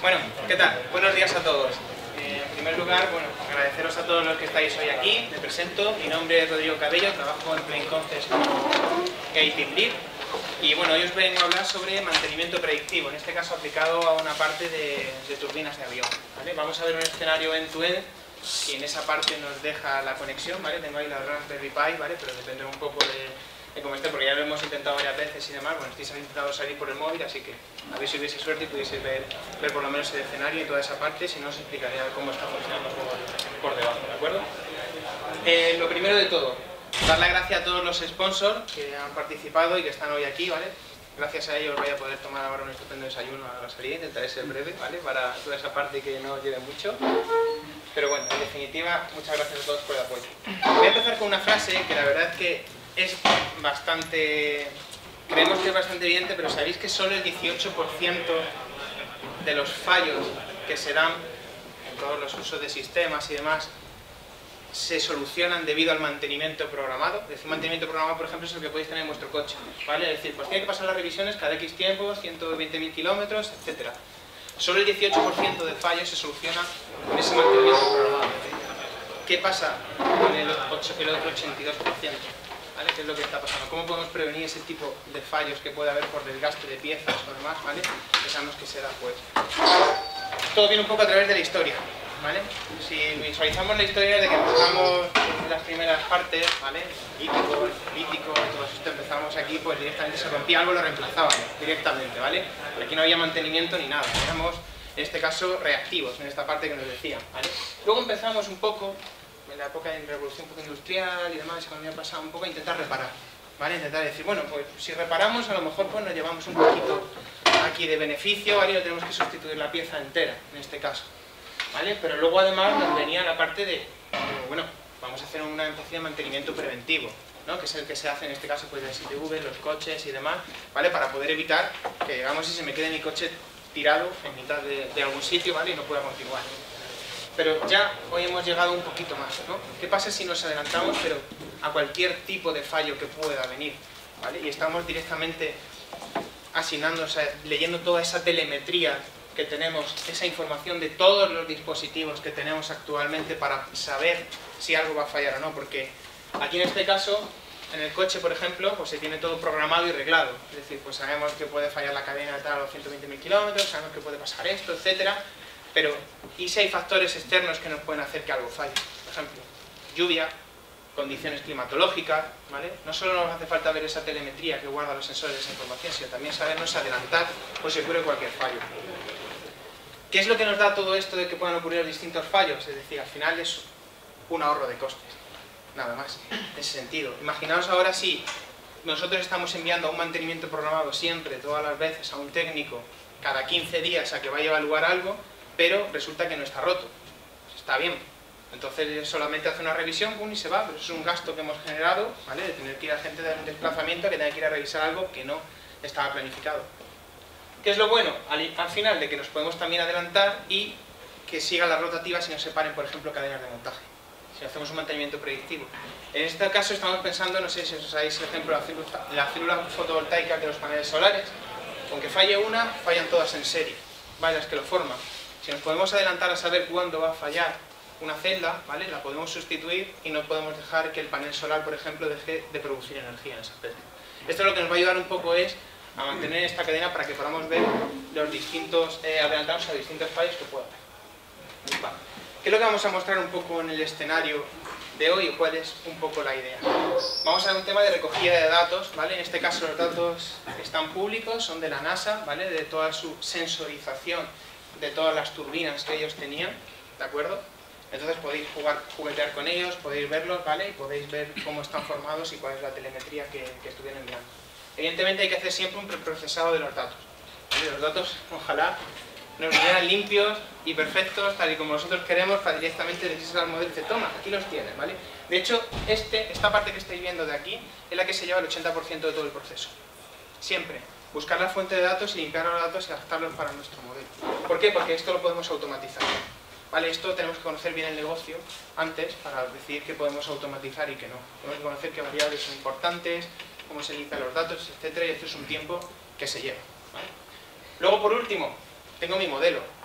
Bueno, ¿qué tal? Buenos días a todos. En primer lugar, bueno, agradeceros a todos los que estáis hoy aquí. Me presento, mi nombre es Rodrigo Cabello, trabajo en Plain Concepts como Gate Team Lead. Y bueno, hoy os vengo a hablar sobre mantenimiento predictivo, en este caso aplicado a una parte de turbinas de avión, ¿vale? Vamos a ver un escenario end-to-end y en esa parte nos deja la conexión, ¿vale? Tengo ahí la Raspberry Pi, ¿vale? Pero depende un poco de cómo esté, porque ya lo hemos intentado varias veces y demás. Bueno, estáis intentando salir por el móvil, así que a ver si hubiese suerte y pudiese ver por lo menos el escenario y toda esa parte, si no os explicaría cómo está funcionando por debajo, ¿de acuerdo? Lo primero de todo, dar las gracias a todos los sponsors que han participado y que están hoy aquí, ¿vale? Gracias a ellos voy a poder tomar ahora un estupendo desayuno a la salida, intentaré ser breve, ¿vale? Para toda esa parte que no lleve mucho. Pero bueno, en definitiva, muchas gracias a todos por el apoyo. Voy a empezar con una frase que la verdad es que es bastante... creemos que es bastante evidente, pero sabéis que solo el 18% de los fallos que se dan en todos los usos de sistemas y demás se solucionan debido al mantenimiento programado. Es decir, mantenimiento programado, por ejemplo, es el que podéis tener en vuestro coche, ¿vale? Es decir, pues tiene que pasar las revisiones cada X tiempo, 120.000 kilómetros, etc. Solo el 18% de fallos se soluciona con ese mantenimiento programado. ¿Qué pasa con el otro 82%? ¿Vale? ¿Qué es lo que está pasando? ¿Cómo podemos prevenir ese tipo de fallos que puede haber por desgaste de piezas o demás? ¿Vale? Pensamos que será, pues... todo viene un poco a través de la historia, ¿vale? Si visualizamos la historia desde que empezamos las primeras partes, ¿vale? Lítico, todo esto, empezamos aquí, pues directamente se rompía algo, lo reemplazábamos directamente, ¿vale? Aquí no había mantenimiento ni nada, éramos, en este caso, reactivos, en esta parte que nos decía, ¿vale? Luego empezamos un poco, en la época de revolución industrial y demás, cuando había pasado un poco, a intentar reparar, ¿vale? Intentar decir, bueno, pues si reparamos, a lo mejor pues nos llevamos un poquito aquí de beneficio, ¿vale? Y no tenemos que sustituir la pieza entera, en este caso, ¿vale? Pero luego además nos venía la parte de, bueno, vamos a hacer una especie de mantenimiento preventivo, ¿no? Que es el que se hace en este caso pues de STV, los coches y demás, ¿vale? Para poder evitar que, digamos, si se me quede mi coche tirado en mitad de algún sitio, ¿vale? Y no pueda continuar. Pero ya hoy hemos llegado un poquito más, ¿no? ¿Qué pasa si nos adelantamos, pero a cualquier tipo de fallo que pueda venir, ¿vale? Y estamos directamente asignando, o sea, leyendo toda esa telemetría que tenemos, esa información de todos los dispositivos que tenemos actualmente para saber si algo va a fallar o no, porque aquí en este caso, en el coche, por ejemplo, pues se tiene todo programado y reglado, es decir, pues sabemos que puede fallar la cadena tal a los 120.000 kilómetros, sabemos que puede pasar esto, etcétera, pero ¿y si hay factores externos que nos pueden hacer que algo falle? Por ejemplo, lluvia, condiciones climatológicas, ¿vale? No solo nos hace falta ver esa telemetría que guarda los sensores de esa información, sino también sabernos adelantar por si ocurre cualquier fallo. ¿Qué es lo que nos da todo esto de que puedan ocurrir distintos fallos? Es decir, al final es un ahorro de costes, nada más, en ese sentido. Imaginaos ahora si nosotros estamos enviando a un mantenimiento programado siempre, todas las veces, a un técnico, cada 15 días a que vaya a evaluar algo, pero resulta que no está roto, está bien. Entonces solamente hace una revisión, pum, y se va, pero eso es un gasto que hemos generado, ¿vale? De tener que ir a gente de un desplazamiento que tenga que ir a revisar algo que no estaba planificado. ¿Qué es lo bueno? Al final de que nos podemos también adelantar y que sigan las rotativas y no se paren, por ejemplo, cadenas de montaje, si hacemos un mantenimiento predictivo. En este caso estamos pensando, no sé si os sabéis el ejemplo, la célula fotovoltaica de los paneles solares. Aunque falle una, fallan todas en serie, ¿vale? Las que lo forman. Si nos podemos adelantar a saber cuándo va a fallar una celda, ¿vale? La podemos sustituir y no podemos dejar que el panel solar, por ejemplo, deje de producir energía en ese aspecto. Esto lo que nos va a ayudar un poco es a mantener esta cadena para que podamos ver los distintos, adelantarnos a distintos fallos que pueda haber. Vale. ¿Qué es lo que vamos a mostrar un poco en el escenario de hoy o cuál es un poco la idea? Vamos a ver un tema de recogida de datos, ¿vale? En este caso los datos están públicos, son de la NASA, ¿vale? De toda su sensorización de todas las turbinas que ellos tenían, ¿de acuerdo? Entonces podéis juguetear con ellos, podéis verlos, ¿vale? Y podéis ver cómo están formados y cuál es la telemetría que estuvieron enviando. Evidentemente hay que hacer siempre un preprocesado de los datos, ¿vale? Los datos, ojalá, nos vinieran limpios y perfectos, tal y como nosotros queremos, para directamente decirse al modelo y decir, toma, aquí los tienes, ¿vale? De hecho, esta parte que estáis viendo de aquí es la que se lleva el 80% de todo el proceso. Siempre. Buscar la fuente de datos y limpiar los datos y adaptarlos para nuestro modelo. ¿Por qué? Porque esto lo podemos automatizar, ¿vale? Esto tenemos que conocer bien el negocio antes para decidir qué podemos automatizar y qué no. Tenemos que conocer qué variables son importantes, cómo se limpian los datos, etcétera, y esto es un tiempo que se lleva, ¿vale? Luego, por último, tengo mi modelo.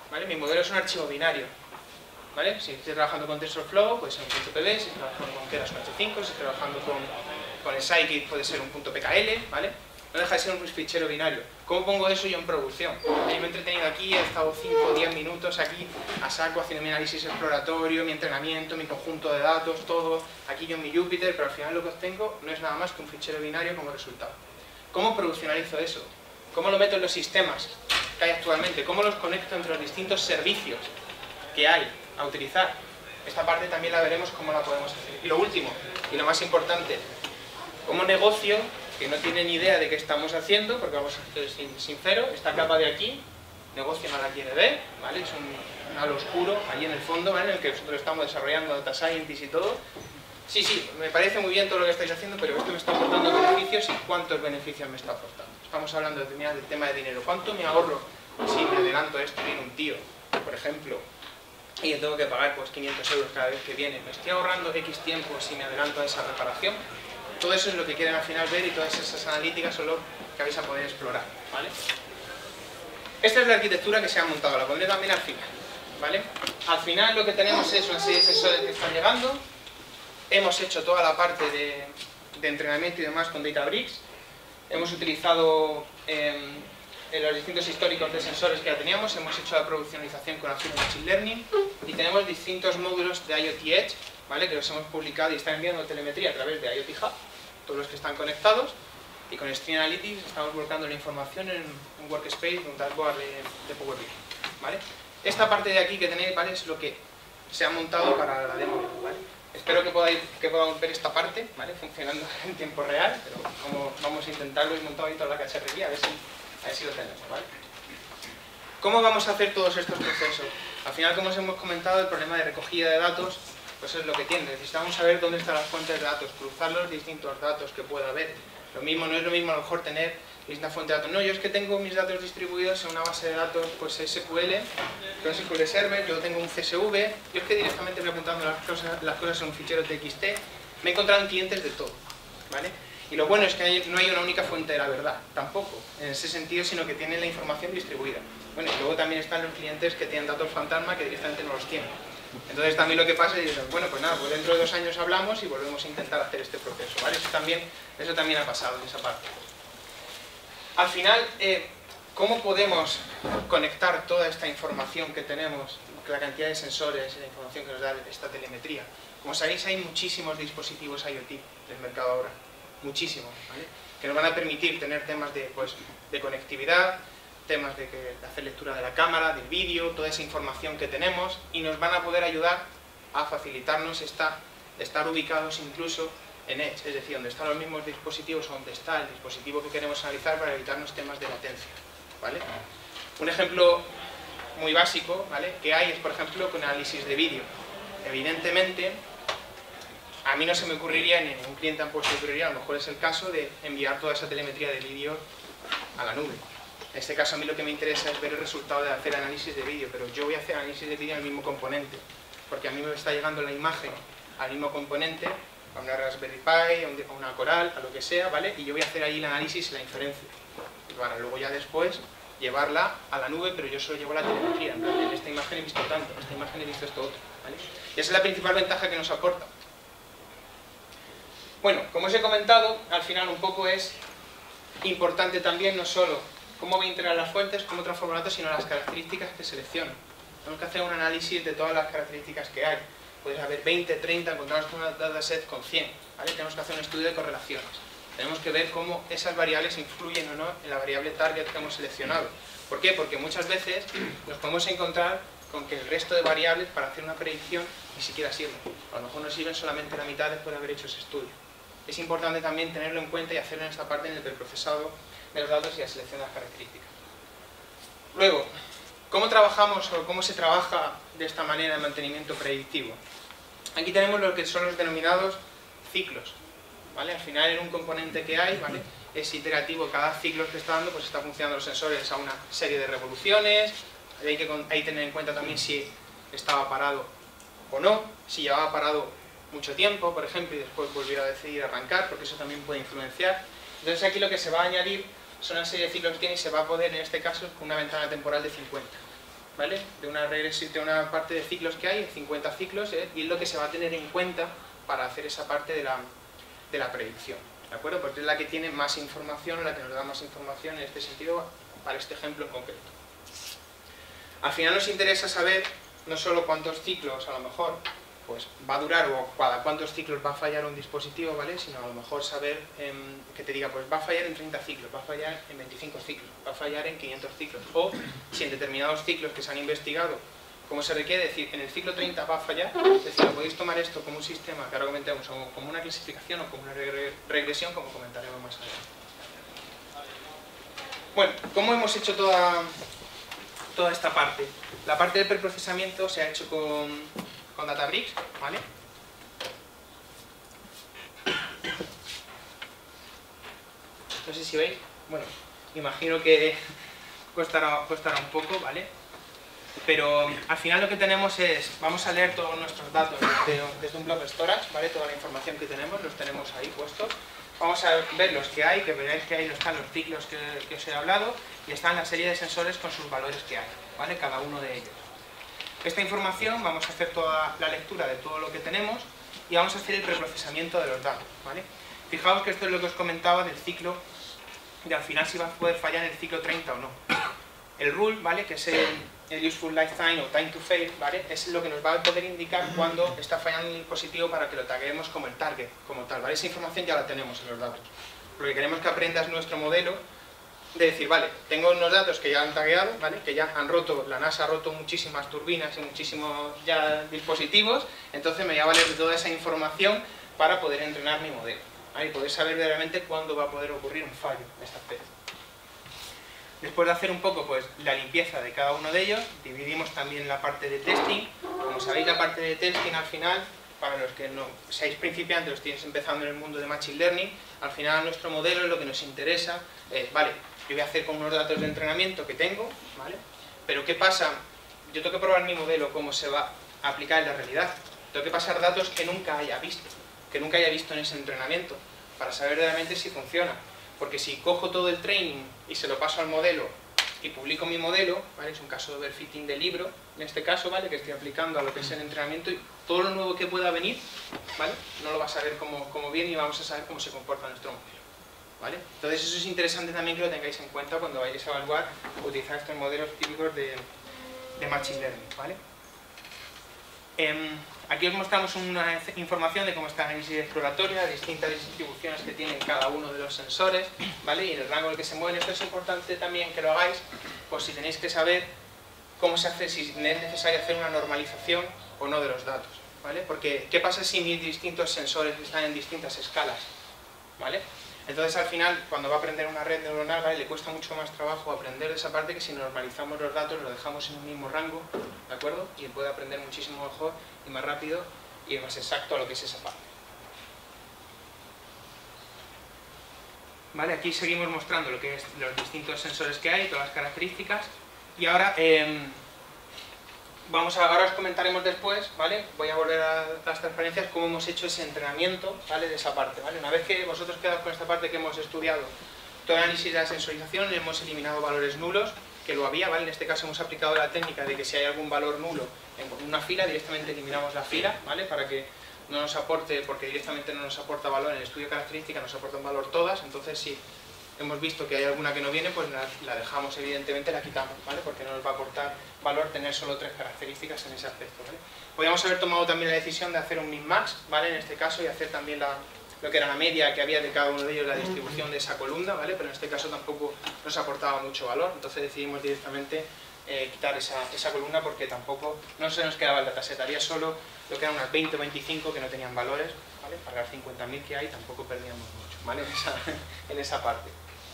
¿vale? Mi modelo es un archivo binario, ¿vale? Si estoy trabajando con TensorFlow, puede ser un .pb, si estoy trabajando con Keras un H5, si estoy trabajando con el Scikit puede ser un .pkl, ¿vale? No deja de ser un fichero binario. ¿Cómo pongo eso yo en producción? Yo me he entretenido aquí, he estado 5 o 10 minutos aquí a saco haciendo mi análisis exploratorio, mi entrenamiento, mi conjunto de datos, todo, aquí yo en mi Jupyter, pero al final lo que obtengo no es nada más que un fichero binario como resultado. ¿Cómo produccionalizo eso? ¿Cómo lo meto en los sistemas que hay actualmente? ¿Cómo los conecto entre los distintos servicios que hay a utilizar? Esta parte también la veremos cómo la podemos hacer. Y lo último, y lo más importante, ¿cómo negocio que no tiene ni idea de qué estamos haciendo, porque vamos a ser sinceros, esta capa de aquí, negocio no la quiere ver, ¿vale? Es un halo oscuro ahí en el fondo, ¿vale? En el que nosotros estamos desarrollando data scientist y todo. Sí, sí, me parece muy bien todo lo que estáis haciendo, pero esto me está aportando beneficios y cuántos beneficios me está aportando. Estamos hablando del tema de dinero. ¿Cuánto me ahorro si me adelanto esto? Viene un tío, por ejemplo, y yo tengo que pagar pues 500 euros cada vez que viene. ¿Me estoy ahorrando X tiempo si me adelanto a esa reparación? Todo eso es lo que quieren al final ver y todas esas analíticas son lo que vais a poder explorar, ¿vale? Esta es la arquitectura que se ha montado, la pondré también al final, ¿vale? Al final lo que tenemos es una serie de sensores que están llegando. Hemos hecho toda la parte de entrenamiento y demás con Databricks. Hemos utilizado en los distintos históricos de sensores que ya teníamos, hemos hecho la produccionalización con Azure Machine Learning y tenemos distintos módulos de IoT Edge, ¿vale? Que los hemos publicado y están enviando telemetría a través de IoT Hub, todos los que están conectados, y con Stream Analytics estamos volcando la información en un workspace, en un dashboard de Power BI, ¿vale? Esta parte de aquí que tenéis, ¿vale? Es lo que se ha montado para la demo, ¿vale? Espero que podamos ver esta parte, ¿vale? Funcionando en tiempo real, pero como vamos a intentarlo, he montado ahí toda la cacharrería, a ver si lo tenemos, ¿vale? ¿Cómo vamos a hacer todos estos procesos? Al final, como os hemos comentado, el problema de recogida de datos pues es lo que tiene. Necesitamos saber dónde están las fuentes de datos, cruzar los distintos datos que pueda haber. No es lo mismo a lo mejor tener distintas fuentes de datos. No, yo es que tengo mis datos distribuidos en una base de datos pues SQL, con SQL Server, yo tengo un CSV, yo es que directamente voy apuntando las cosas en un fichero TXT. Me he encontrado en clientes de todo, ¿vale? Y lo bueno es que no hay una única fuente de la verdad, tampoco, en ese sentido, sino que tienen la información distribuida. Bueno, y luego también están los clientes que tienen datos fantasma que directamente no los tienen. Entonces también lo que pasa es, bueno, pues nada, pues dentro de 2 años hablamos y volvemos a intentar hacer este proceso, ¿vale? Eso también ha pasado en esa parte. Al final, ¿cómo podemos conectar toda esta información que tenemos, la cantidad de sensores y la información que nos da esta telemetría? Como sabéis, hay muchísimos dispositivos IoT del mercado ahora, muchísimos, ¿vale? Que nos van a permitir tener temas de conectividad, temas de hacer lectura de la cámara, del vídeo, toda esa información que tenemos, y nos van a poder ayudar a facilitarnos estar ubicados incluso en Edge, es decir, donde están los mismos dispositivos o donde está el dispositivo que queremos analizar para evitarnos temas de latencia, ¿vale? Un ejemplo muy básico, ¿vale?, que hay es, por ejemplo, con análisis de vídeo. Evidentemente, a mí no se me ocurriría, ni a ningún cliente tampoco se me ocurriría, a lo mejor es el caso de enviar toda esa telemetría de vídeo a la nube. En este caso a mí lo que me interesa es ver el resultado de hacer análisis de vídeo, pero yo voy a hacer análisis de vídeo en el mismo componente, porque a mí me está llegando la imagen al mismo componente, a una Raspberry Pi, a una Coral, a lo que sea, ¿vale? Y yo voy a hacer ahí el análisis y la inferencia, para luego ya después llevarla a la nube, pero yo solo llevo la telemetría, en plan, en esta imagen he visto tanto, en esta imagen he visto esto otro, ¿vale? Y esa es la principal ventaja que nos aporta. Bueno, como os he comentado, al final un poco es importante también no solo cómo voy a integrar las fuentes, cómo transformo datos, sino las características que selecciono. Tenemos que hacer un análisis de todas las características que hay. Puedes haber 20, 30, encontramos con una dataset con 100, ¿vale? Tenemos que hacer un estudio de correlaciones. Tenemos que ver cómo esas variables influyen o no en la variable target que hemos seleccionado. ¿Por qué? Porque muchas veces nos podemos encontrar con que el resto de variables para hacer una predicción ni siquiera sirven. A lo mejor nos sirven solamente la mitad después de haber hecho ese estudio. Es importante también tenerlo en cuenta y hacerlo en esta parte en el preprocesado de los datos y la selección de las características. Luego, ¿cómo trabajamos o cómo se trabaja de esta manera el mantenimiento predictivo? Aquí tenemos lo que son los denominados ciclos, ¿vale? Al final, en un componente que hay, ¿vale?, es iterativo, cada ciclo que está dando, pues está funcionando los sensores a una serie de revoluciones. Hay que tener en cuenta también si estaba parado o no, si llevaba parado mucho tiempo, por ejemplo, y después volviera a decidir arrancar, porque eso también puede influenciar. Entonces aquí lo que se va a añadir son una serie de ciclos que tiene y se va a poder, en este caso, con una ventana temporal de 50. ¿vale? De una parte de ciclos que hay, 50 ciclos, y es lo que se va a tener en cuenta para hacer esa parte de la predicción, ¿de acuerdo? Porque es la que tiene más información, la que nos da más información en este sentido, para este ejemplo en concreto. Al final nos interesa saber no solo cuántos ciclos a lo mejor pues va a durar o cada cuántos ciclos va a fallar un dispositivo, ¿vale? Sino a lo mejor saber que te diga, pues va a fallar en 30 ciclos, va a fallar en 25 ciclos, va a fallar en 500 ciclos, o si en determinados ciclos que se han investigado, como se requiere decir, en el ciclo 30 va a fallar, es decir, podéis tomar esto como un sistema que ahora comentamos, o como una clasificación o como una regresión, como comentaremos más adelante. Bueno, ¿cómo hemos hecho toda esta parte? La parte del preprocesamiento se ha hecho con Databricks, ¿vale? No sé si veis, bueno, imagino que costará un poco, ¿vale? Pero al final lo que tenemos es, vamos a leer todos nuestros datos desde un blob storage, ¿vale? Toda la información que tenemos, los tenemos ahí puestos. Vamos a ver los que hay, que veréis que ahí están los ciclos que os he hablado, y están la serie de sensores con sus valores que hay, ¿vale? Cada uno de ellos. Esta información vamos a hacer toda la lectura de todo lo que tenemos y vamos a hacer el preprocesamiento de los datos, ¿vale? Fijaos que esto es lo que os comentaba del ciclo, de al final si va a poder fallar en el ciclo 30 o no. El rule, ¿vale? Que es el useful lifetime o time to fail, ¿vale? Es lo que nos va a poder indicar cuando está fallando un dispositivo para que lo taguemos como el target, como tal, ¿vale? Esa información ya la tenemos en los datos. Lo que queremos que aprendas nuestro modelo de decir, vale, tengo unos datos que ya han tagueado, ¿vale? Que ya han roto, la NASA ha roto muchísimas turbinas y muchísimos ya dispositivos, entonces me voy a valer de toda esa información para poder entrenar mi modelo, ¿vale? Y poder saber realmente cuándo va a poder ocurrir un fallo en esta especie. Después de hacer un poco pues, la limpieza de cada uno de ellos, dividimos también la parte de testing. Como sabéis, la parte de testing al final, para los que no seáis principiantes, los estéis empezando en el mundo de Machine Learning, al final nuestro modelo es lo que nos interesa, vale, yo voy a hacer con unos datos de entrenamiento que tengo, ¿vale? Pero ¿qué pasa? Yo tengo que probar mi modelo cómo se va a aplicar en la realidad. Tengo que pasar datos que nunca haya visto en ese entrenamiento, para saber realmente si funciona. Porque si cojo todo el training y se lo paso al modelo y publico mi modelo, ¿vale? Es un caso de overfitting de libro, en este caso, ¿vale? Que estoy aplicando a lo que es el entrenamiento, y todo lo nuevo que pueda venir, ¿vale? No lo vas a ver como viene y vamos a saber cómo se comporta nuestro modelo, ¿vale? Entonces eso es interesante también que lo tengáis en cuenta cuando vayáis a evaluar o utilizar estos modelos típicos de Machine Learning, ¿vale? Aquí os mostramos una información de cómo está el análisis exploratorio, las distintas distribuciones que tienen cada uno de los sensores, ¿vale? Y en el rango en el que se mueven. Esto es importante también que lo hagáis, pues si tenéis que saber cómo se hace, si es necesario hacer una normalización o no de los datos, ¿vale? Porque, ¿qué pasa si mis distintos sensores están en distintas escalas, ¿vale? Entonces, al final, cuando va a aprender una red neuronal, ¿vale? Le cuesta mucho más trabajo aprender de esa parte que si normalizamos los datos, los dejamos en un mismo rango, ¿de acuerdo? Y él puede aprender muchísimo mejor y más rápido y más exacto a lo que es esa parte. ¿Vale? Aquí seguimos mostrando lo que es los distintos sensores que hay, todas las características. Y ahora, ahora os comentaremos después, ¿vale? Voy a volver a las transparencias, cómo hemos hecho ese entrenamiento, ¿vale? De esa parte, ¿vale? Una vez que vosotros quedáis con esta parte que hemos estudiado, todo el análisis de la sensorización, hemos eliminado valores nulos, que lo había, ¿vale? En este caso hemos aplicado la técnica de que si hay algún valor nulo en una fila, directamente eliminamos la fila, ¿vale? Para que no nos aporte, porque directamente no nos aporta valor en el estudio de características, nos aporta un valor todas, entonces si hemos visto que hay alguna que no viene, pues la dejamos, evidentemente la quitamos, ¿vale? Porque no nos va a aportar valor tener solo 3 características en ese aspecto, ¿vale? Podríamos haber tomado también la decisión de hacer un min-max, ¿vale? En este caso, y hacer también lo que era la media que había de cada uno de ellos, la distribución de esa columna, ¿vale? Pero en este caso tampoco nos aportaba mucho valor, entonces decidimos directamente quitar esa columna porque tampoco no se nos quedaba el dataset, haría solo lo que eran unas 20 o 25 que no tenían valores, ¿vale? Para las 50.000 que hay tampoco perdíamos mucho, ¿vale? En esa parte.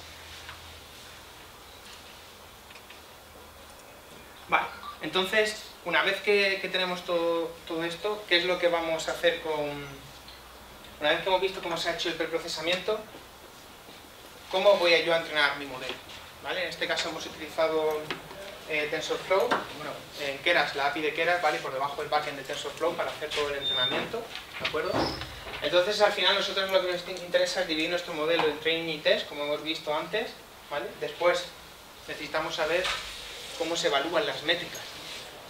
Vale, entonces, una vez que tenemos todo esto, ¿qué es lo que vamos a hacer una vez que hemos visto cómo se ha hecho el preprocesamiento, cómo voy yo a entrenar mi modelo? ¿Vale? En este caso hemos utilizado TensorFlow, bueno, en Keras, la API de Keras, ¿vale? Por debajo del backend de TensorFlow para hacer todo el entrenamiento, ¿de acuerdo? Entonces, al final, nosotros lo que nos interesa es dividir nuestro modelo en training y test, como hemos visto antes, ¿vale? Después, necesitamos saber cómo se evalúan las métricas,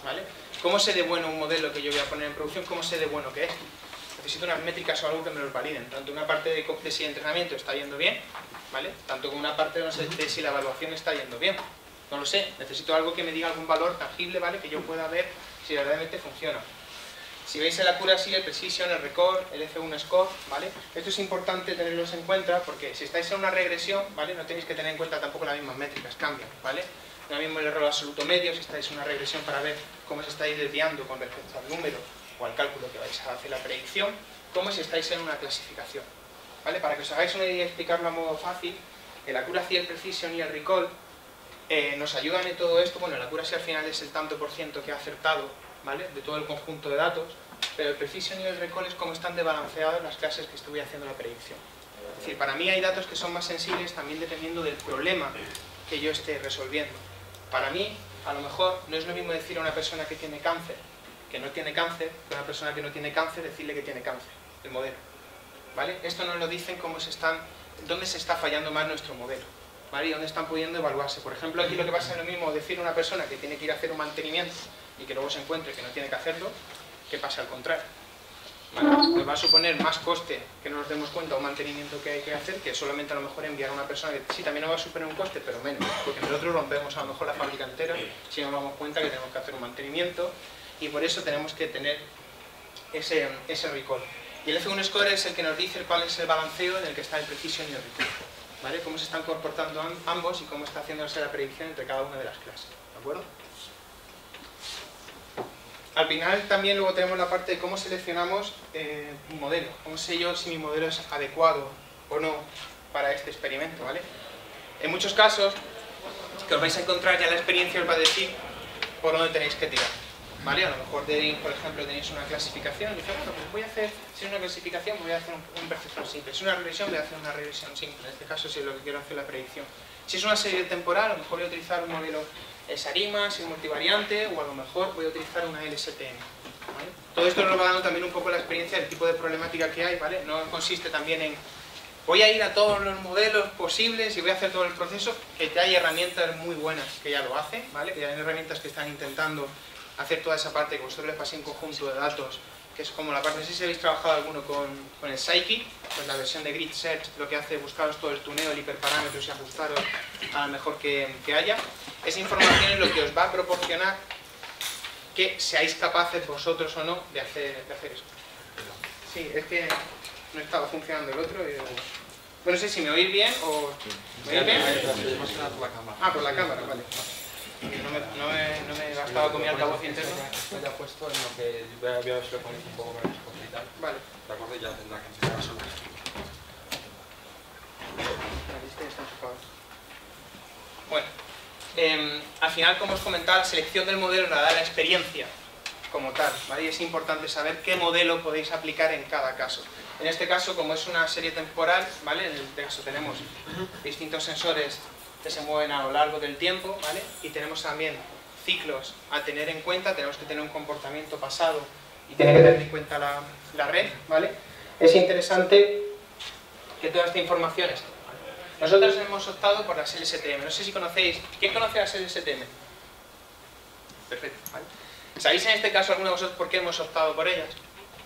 ¿vale? ¿Cómo sé de bueno un modelo que yo voy a poner en producción? ¿Cómo sé de bueno que es? Necesito unas métricas o algo que me los validen. Tanto una parte de si el entrenamiento está yendo bien, ¿vale? Tanto como una parte de si la evaluación está yendo bien. No lo sé, necesito algo que me diga algún valor tangible, ¿vale? Que yo pueda ver si verdaderamente funciona. Si veis el accuracy, el precision, el recall, el F1 score, ¿vale? Esto es importante tenerlos en cuenta porque si estáis en una regresión, ¿vale? No tenéis que tener en cuenta tampoco las mismas métricas, cambian, ¿vale? No es mismo el error absoluto medio si estáis en una regresión para ver cómo se estáis desviando con respecto al número o al cálculo que vais a hacer la predicción, como si estáis en una clasificación, ¿vale? Para que os hagáis una idea y explicarlo a modo fácil, el accuracy, el precision y el recall nos ayudan en todo esto. Bueno, el accuracy al final es el tanto por ciento que ha acertado, ¿vale? De todo el conjunto de datos, pero el precision y el recall es como están desbalanceados las clases que estuve haciendo la predicción. Es decir, para mí hay datos que son más sensibles también dependiendo del problema que yo esté resolviendo. Para mí, a lo mejor, no es lo mismo decir a una persona que tiene cáncer, que no tiene cáncer, que a una persona que no tiene cáncer, decirle que tiene cáncer, el modelo, ¿vale? Esto nos lo dicen dónde se está fallando más nuestro modelo, ¿vale? Y dónde están pudiendo evaluarse. Por ejemplo, aquí lo que pasa es lo mismo decir a una persona que tiene que ir a hacer un mantenimiento y que luego se encuentre que no tiene que hacerlo, que pasa al contrario. ¿Vale? Nos va a suponer más coste que no nos demos cuenta un mantenimiento que hay que hacer que solamente a lo mejor enviar a una persona que sí, también nos va a suponer un coste, pero menos, porque nosotros rompemos a lo mejor la fábrica entera si no nos damos cuenta que tenemos que hacer un mantenimiento y por eso tenemos que tener ese recall. Y el F1 score es el que nos dice cuál es el balanceo en el que está el precision y el recall, ¿vale? Cómo se están comportando ambos y cómo está haciéndose la predicción entre cada una de las clases, ¿de acuerdo? Al final también luego tenemos la parte de cómo seleccionamos un modelo. Cómo sé yo si mi modelo es adecuado o no para este experimento, ¿vale? En muchos casos que os vais a encontrar ya la experiencia os va a decir por dónde tenéis que tirar, ¿vale? A lo mejor por ejemplo tenéis una clasificación y dices, bueno, pues voy a hacer, si es una clasificación voy a hacer un perceptron simple, si es una regresión voy a hacer una regresión simple, en este caso si es lo que quiero hacer la predicción. Si es una serie temporal, a lo mejor voy a utilizar un modelo SARIMA, sin multivariante, o a lo mejor voy a utilizar una LSTM, ¿vale? Todo esto nos va dando también un poco la experiencia del tipo de problemática que hay, ¿vale? No consiste también en voy a ir a todos los modelos posibles y voy a hacer todo el proceso, que ya hay herramientas muy buenas que ya lo hacen, ¿vale? Que ya hay herramientas que están intentando hacer toda esa parte, que vosotros les paséis un conjunto de datos, que es como la parte, no sé si habéis trabajado alguno con el Scikit, pues la versión de Grid Search lo que hace es buscaros todo el tuneo, el hiperparámetros y ajustaros a lo mejor que haya. Esa información es lo que os va a proporcionar que seáis capaces vosotros o no de hacer eso. Sí, es que no estaba funcionando el otro. Bueno, no sé si me oís bien o... ¿Me oís bien? Ah, por la cámara, vale. No me he gastado con mi altavoz interno. Me la he puesto en lo que voy a ver si lo ponéis un poco más y tal. Vale. De acuerdo, ya tendrá que empezar a sonar. Bueno, al final, como os comentaba, la selección del modelo la da la experiencia como tal, ¿vale? Y es importante saber qué modelo podéis aplicar en cada caso. En este caso, como es una serie temporal, ¿vale? En este caso tenemos distintos sensores que se mueven a lo largo del tiempo, ¿vale? Y tenemos también ciclos a tener en cuenta, tenemos que tener un comportamiento pasado y tener que tener en cuenta la red, ¿vale? Es interesante que toda esta información esté. Nosotros hemos optado por las LSTM. No sé si conocéis... ¿Quién conoce las LSTM? Perfecto, ¿vale? ¿Sabéis en este caso alguno de vosotros por qué hemos optado por ellas?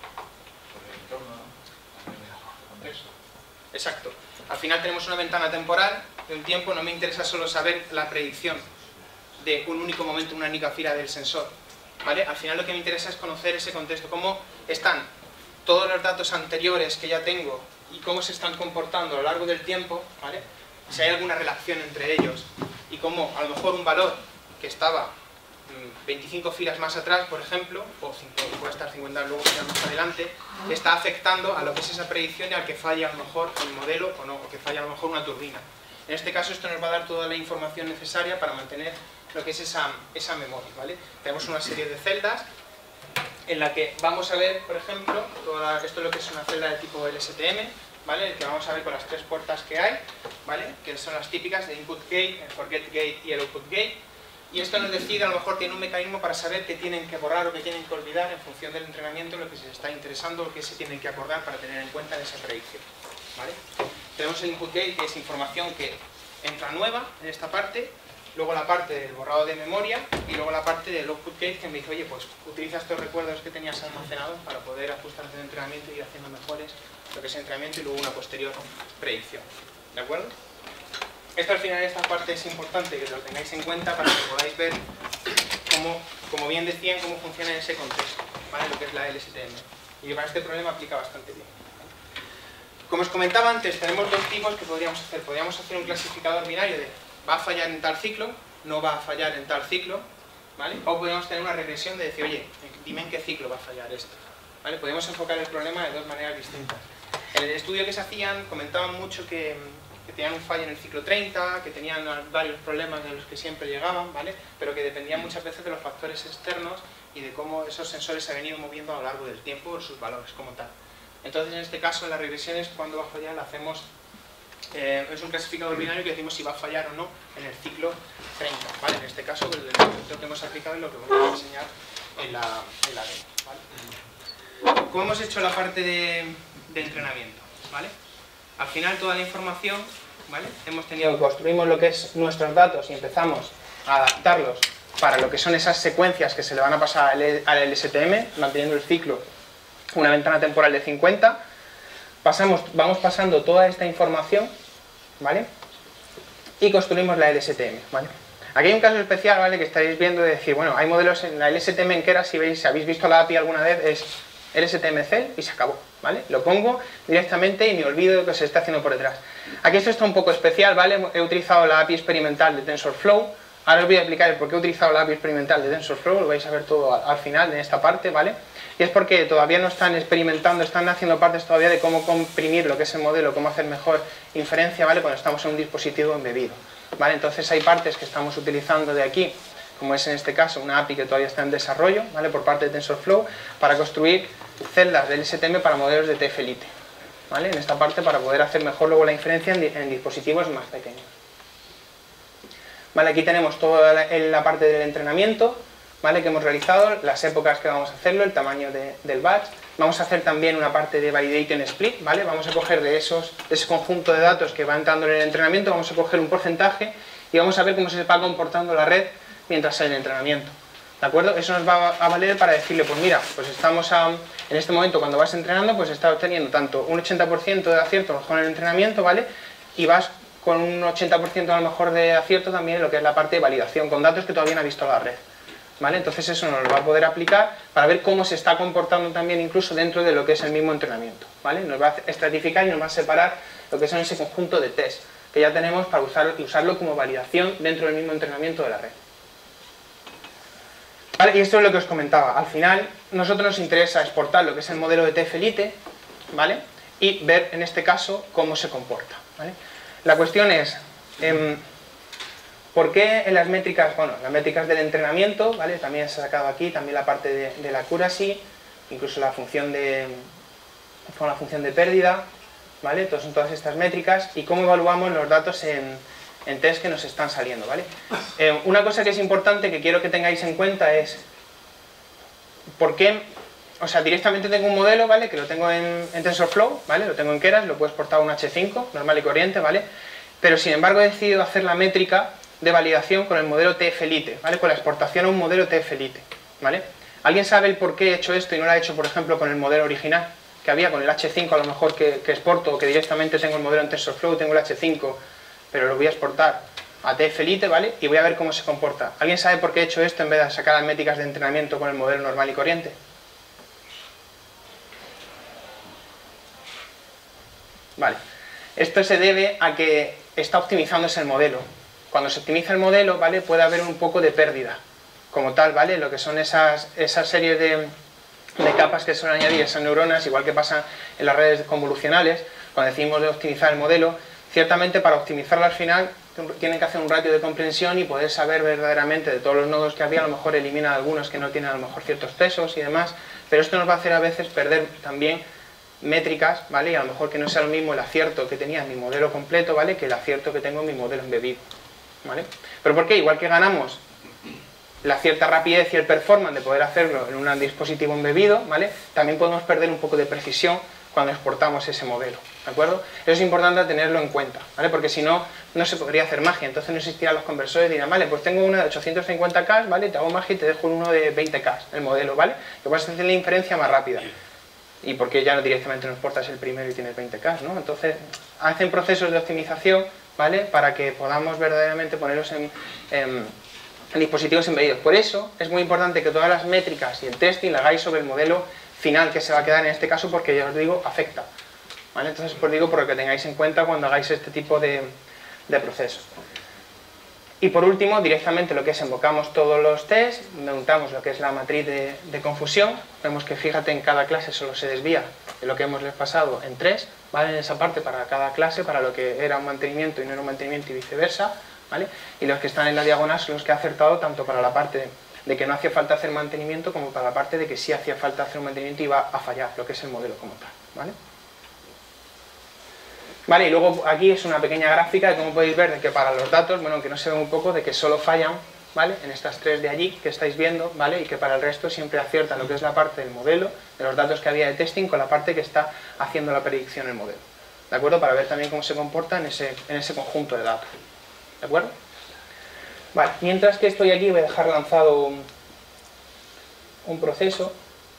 Exacto. Al final tenemos una ventana temporal de un tiempo, no me interesa solo saber la predicción de un único momento, una única fila del sensor, ¿vale? Al final lo que me interesa es conocer ese contexto, cómo están todos los datos anteriores que ya tengo y cómo se están comportando a lo largo del tiempo, ¿vale? Si hay alguna relación entre ellos y cómo a lo mejor un valor que estaba 25 filas más atrás, por ejemplo, o puede estar 50 luego más adelante, está afectando a lo que es esa predicción y al que falla a lo mejor el modelo o no, o que falla a lo mejor una turbina. En este caso esto nos va a dar toda la información necesaria para mantener lo que es esa memoria, ¿vale? Tenemos una serie de celdas en la que vamos a ver, por ejemplo, esto es lo que es una celda de tipo LSTM, ¿vale? Que vamos a ver con las tres puertas que hay, ¿vale? Que son las típicas de input gate, el forget gate y el output gate. Y esto nos decide, a lo mejor tiene un mecanismo para saber qué tienen que borrar o qué tienen que olvidar en función del entrenamiento, lo que se les está interesando o qué se tienen que acordar para tener en cuenta en esa predicción, ¿vale? Tenemos el input gate, que es información que entra nueva en esta parte, luego la parte del borrado de memoria y luego la parte del output gate, que me dice, oye, pues utiliza estos recuerdos que tenías almacenados para poder ajustarte el entrenamiento y ir haciendo mejores lo que es entrenamiento y luego una posterior predicción. ¿De acuerdo? Esto al final, esta parte es importante que lo tengáis en cuenta para que podáis ver cómo, como bien decían, cómo funciona en ese contexto, ¿vale? Lo que es la LSTM. Y para este problema aplica bastante bien. Como os comentaba antes, tenemos dos tipos que podríamos hacer. Podríamos hacer un clasificador binario de va a fallar en tal ciclo, no va a fallar en tal ciclo, ¿vale? O podemos tener una regresión de decir, oye, dime en qué ciclo va a fallar esto, ¿vale? Podemos enfocar el problema de dos maneras distintas. En el estudio que se hacían, comentaban mucho que tenían un fallo en el ciclo 30, que tenían varios problemas de los que siempre llegaban, ¿vale? Pero que dependían muchas veces de los factores externos y de cómo esos sensores se han venido moviendo a lo largo del tiempo por sus valores como tal. Entonces, en este caso, en las regresiones, cuando va a fallar, la hacemos, es un clasificador binario que decimos si va a fallar o no en el ciclo 30, ¿vale? En este caso, el concepto que hemos aplicado es lo que vamos a enseñar en la demo, ¿vale? ¿Cómo hemos hecho la parte de entrenamiento? ¿Vale? Al final, toda la información, ¿vale? Construimos lo que es nuestros datos y empezamos a adaptarlos para lo que son esas secuencias que se le van a pasar al LSTM, manteniendo el ciclo una ventana temporal de 50, vamos pasando toda esta información, ¿vale? Y construimos la LSTM, ¿vale? Aquí hay un caso especial, ¿vale? Que estaréis viendo de decir, bueno, hay modelos en la LSTM en Keras, si habéis visto la API alguna vez, es LSTM-Cell y se acabó, ¿vale? Lo pongo directamente y me olvido de lo que se está haciendo por detrás. Aquí esto está un poco especial, ¿vale? He utilizado la API experimental de TensorFlow. Ahora os voy a explicar el por qué he utilizado la API experimental de TensorFlow, lo vais a ver todo al final de esta parte, ¿vale? Y es porque todavía no están experimentando, están haciendo partes todavía de cómo comprimir lo que es el modelo, cómo hacer mejor inferencia, ¿vale? Cuando estamos en un dispositivo embebido, ¿vale? Entonces hay partes que estamos utilizando de aquí, como es en este caso una API que todavía está en desarrollo, ¿vale? Por parte de TensorFlow, para construir celdas del LSTM para modelos de TF Lite, ¿vale? En esta parte para poder hacer mejor luego la inferencia en dispositivos más pequeños. Vale, aquí tenemos toda la parte del entrenamiento, ¿vale? Que hemos realizado, las épocas que vamos a hacerlo, el tamaño del batch. Vamos a hacer también una parte de validation split, ¿vale? Vamos a coger de ese conjunto de datos que va entrando en el entrenamiento, vamos a coger un porcentaje y vamos a ver cómo se va comportando la red mientras hay el entrenamiento, ¿de acuerdo? Eso nos va a valer para decirle, pues mira, pues estamos en este momento cuando vas entrenando, pues estás obteniendo tanto un 80% de acierto con el entrenamiento, ¿vale? Y vas con un 80% a lo mejor de acierto también en lo que es la parte de validación, con datos que todavía no ha visto la red, ¿vale? Entonces eso nos lo va a poder aplicar para ver cómo se está comportando también incluso dentro de lo que es el mismo entrenamiento, ¿vale? Nos va a estratificar y nos va a separar lo que son ese conjunto de test que ya tenemos para usarlo como validación dentro del mismo entrenamiento de la red. ¿Vale? Y esto es lo que os comentaba. Al final, nosotros nos interesa exportar lo que es el modelo de TF Lite, ¿vale? Y ver, en este caso, cómo se comporta, ¿vale? La cuestión es, ¿por qué en las métricas, bueno, las métricas del entrenamiento, ¿vale? También se ha sacado aquí, también la parte de la accuracy, incluso la función de pérdida, ¿vale? Entonces son todas estas métricas y cómo evaluamos los datos en test que nos están saliendo, ¿vale? Una cosa que es importante que quiero que tengáis en cuenta es por qué, o sea, directamente tengo un modelo, ¿vale? Que lo tengo en TensorFlow, ¿vale? Lo tengo en Keras, lo puedo exportar a un H5, normal y corriente, ¿vale? Pero sin embargo he decidido hacer la métrica de validación con el modelo TF Lite, ¿vale? Con la exportación a un modelo TF Lite, ¿vale? ¿Alguien sabe el por qué he hecho esto y no lo he hecho, por ejemplo, con el modelo original que había, con el H5 a lo mejor que exporto, o que directamente tengo el modelo en TensorFlow, tengo el H5, pero lo voy a exportar a TF Lite, ¿vale? Y voy a ver cómo se comporta. ¿Alguien sabe por qué he hecho esto en vez de sacar las métricas de entrenamiento con el modelo normal y corriente? Vale. Esto se debe a que está optimizándose el modelo. Cuando se optimiza el modelo, ¿vale? Puede haber un poco de pérdida, como tal, ¿vale? Lo que son esas series de capas que suelen añadir esas neuronas, igual que pasa en las redes convolucionales, cuando decimos de optimizar el modelo, ciertamente para optimizarlo al final tienen que hacer un ratio de comprensión y poder saber verdaderamente de todos los nodos que había, a lo mejor elimina algunos que no tienen a lo mejor ciertos pesos y demás, pero esto nos va a hacer a veces perder también métricas, ¿vale? Y a lo mejor que no sea lo mismo el acierto que tenía en mi modelo completo, ¿vale? Que el acierto que tengo en mi modelo embebido, ¿vale? ¿Pero por qué? Igual que ganamos la cierta rapidez y el performance de poder hacerlo en un dispositivo embebido, ¿vale? También podemos perder un poco de precisión cuando exportamos ese modelo, ¿de acuerdo? Eso es importante tenerlo en cuenta, ¿vale? Porque si no, no se podría hacer magia, entonces no existirían los conversores y dirán, vale, pues tengo uno de 850K, ¿vale? Te hago magia y te dejo uno de 20K, el modelo, ¿vale? Que vas a hacer la inferencia más rápida. Y porque ya no directamente nos portas el primero y tienes 20K, ¿no? Entonces, hacen procesos de optimización, ¿vale? Para que podamos verdaderamente ponerlos en dispositivos embedidos. Por eso, es muy importante que todas las métricas y el testing lo hagáis sobre el modelo final que se va a quedar en este caso, porque ya os digo, afecta, ¿vale? Entonces, os digo por lo que tengáis en cuenta cuando hagáis este tipo de procesos. Y por último, directamente lo que es invocamos todos los tests, montamos lo que es la matriz de confusión, vemos que fíjate en cada clase solo se desvía de lo que hemos pasado en 3, ¿vale? En esa parte para cada clase, para lo que era un mantenimiento y no era un mantenimiento y viceversa, ¿vale? Y los que están en la diagonal son los que ha acertado tanto para la parte de que no hacía falta hacer mantenimiento como para la parte de que sí hacía falta hacer un mantenimiento y iba a fallar, lo que es el modelo como tal, ¿vale? Vale, y luego aquí es una pequeña gráfica de cómo podéis ver de que para los datos, bueno, aunque no se ve un poco, de que solo fallan, ¿vale? En estas 3 de allí que estáis viendo, ¿vale? Y que para el resto siempre acierta lo que es la parte del modelo, de los datos que había de testing, con la parte que está haciendo la predicción el modelo, ¿de acuerdo? Para ver también cómo se comporta en ese conjunto de datos, ¿de acuerdo? Vale, mientras que estoy aquí voy a dejar lanzado un proceso.